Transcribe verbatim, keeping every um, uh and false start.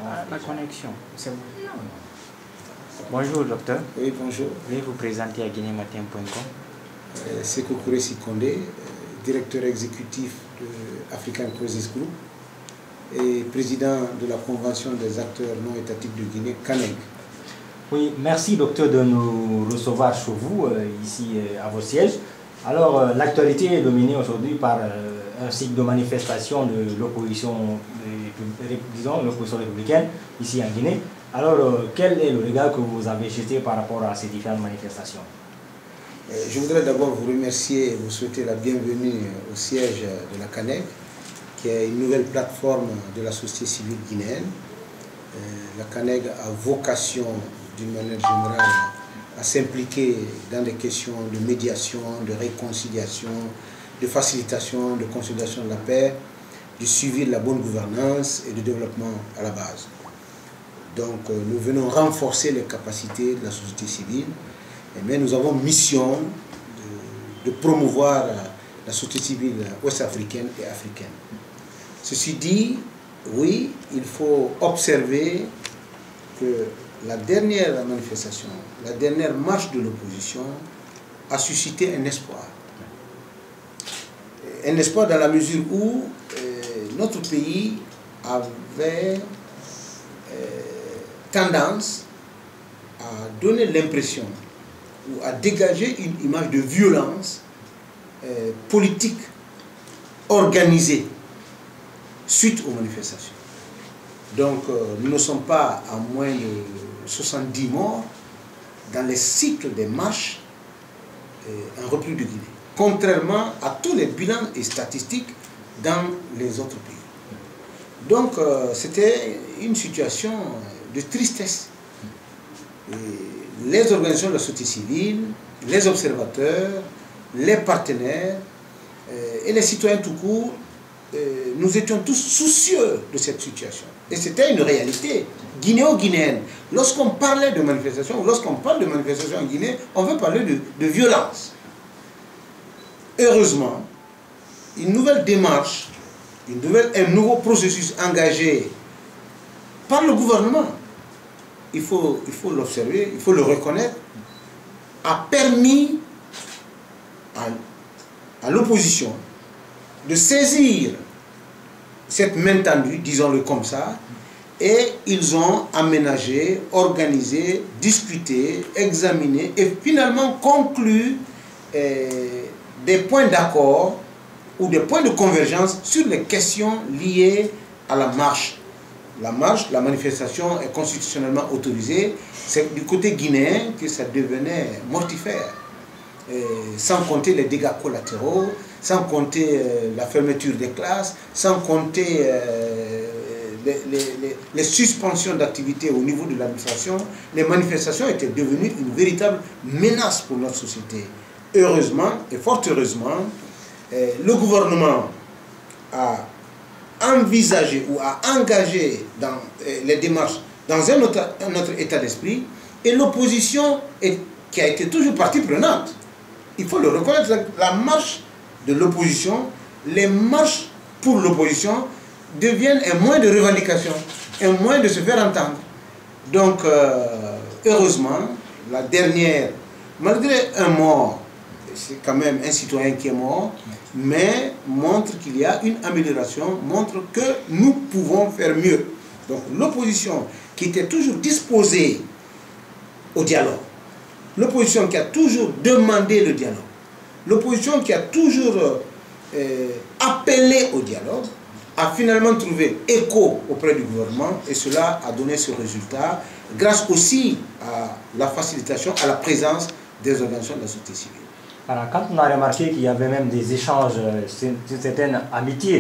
Ah, la connexion, c'est bon. Bonjour docteur. Oui, bonjour. Veuillez vous présenter à guinée matin point com. Euh, Sékou Kouressi Condé, directeur exécutif de African Crisis Group et président de la Convention des acteurs non étatiques de Guinée, C A N E G. Oui, merci docteur de nous recevoir chez vous, euh, ici euh, à vos sièges. Alors, euh, l'actualité est dominée aujourd'hui par euh, un cycle de manifestation de l'opposition, disons, l'opposition républicaine, ici en Guinée. Alors, euh, quel est le regard que vous avez jeté par rapport à ces différentes manifestations? euh, Je voudrais d'abord vous remercier et vous souhaiter la bienvenue au siège de la C A N E G, qui est une nouvelle plateforme de la société civile guinéenne. Euh, la C A N E G a vocation, d'une manière générale, à s'impliquer dans des questions de médiation, de réconciliation, de facilitation, de consolidation de la paix, du suivi de la bonne gouvernance et du développement à la base. Donc euh, nous venons renforcer les capacités de la société civile, mais nous avons mission de, de promouvoir la société civile ouest-africaine et africaine. Ceci dit, oui, il faut observer que la dernière manifestation, la dernière marche de l'opposition a suscité un espoir. Un espoir dans la mesure où euh, notre pays avait euh, tendance à donner l'impression ou à dégager une image de violence euh, politique organisée suite aux manifestations. Donc euh, nous ne sommes pas à moins de soixante-dix morts dans les cycles des marches euh, en République de Guinée, contrairement à tous les bilans et statistiques dans les autres pays. Donc euh, c'était une situation de tristesse. Et les organisations de la société civile, les observateurs, les partenaires euh, et les citoyens tout court, euh, nous étions tous soucieux de cette situation. Et c'était une réalité guinéo-guinéenne. Lorsqu'on parlait de manifestation, ou lorsqu'on parle de manifestation en Guinée, on veut parler de, de violence. Heureusement, une nouvelle démarche, une nouvelle, un nouveau processus engagé par le gouvernement, il faut il faut l'observer, il faut le reconnaître, a permis à, à l'opposition de saisir cette main tendue, disons-le comme ça, et ils ont aménagé, organisé, discuté, examiné et finalement conclu eh, des points d'accord ou des points de convergence sur les questions liées à la marche. La marche, la manifestation est constitutionnellement autorisée. C'est du côté guinéen que ça devenait mortifère. Et sans compter les dégâts collatéraux, sans compter euh, la fermeture des classes, sans compter euh, les, les, les, les suspensions d'activité au niveau de l'administration, les manifestations étaient devenues une véritable menace pour notre société. Heureusement, et fort heureusement, euh, le gouvernement a envisagé ou a engagé dans euh, les démarches dans un autre, un autre état d'esprit, et l'opposition qui a été toujours partie prenante. Il faut le reconnaître, la marche de l'opposition, les marches pour l'opposition deviennent un moyen de revendication, un moyen de se faire entendre. Donc, euh, heureusement, la dernière, malgré un mort, c'est quand même un citoyen qui est mort, mais montre qu'il y a une amélioration, montre que nous pouvons faire mieux. Donc, l'opposition qui était toujours disposée au dialogue, l'opposition qui a toujours demandé le dialogue, l'opposition qui a toujours euh, appelé au dialogue, a finalement trouvé écho auprès du gouvernement, et cela a donné ce résultat grâce aussi à la facilitation, à la présence des organisations de la société civile. Alors, quand on a remarqué qu'il y avait même des échanges, une certaine amitié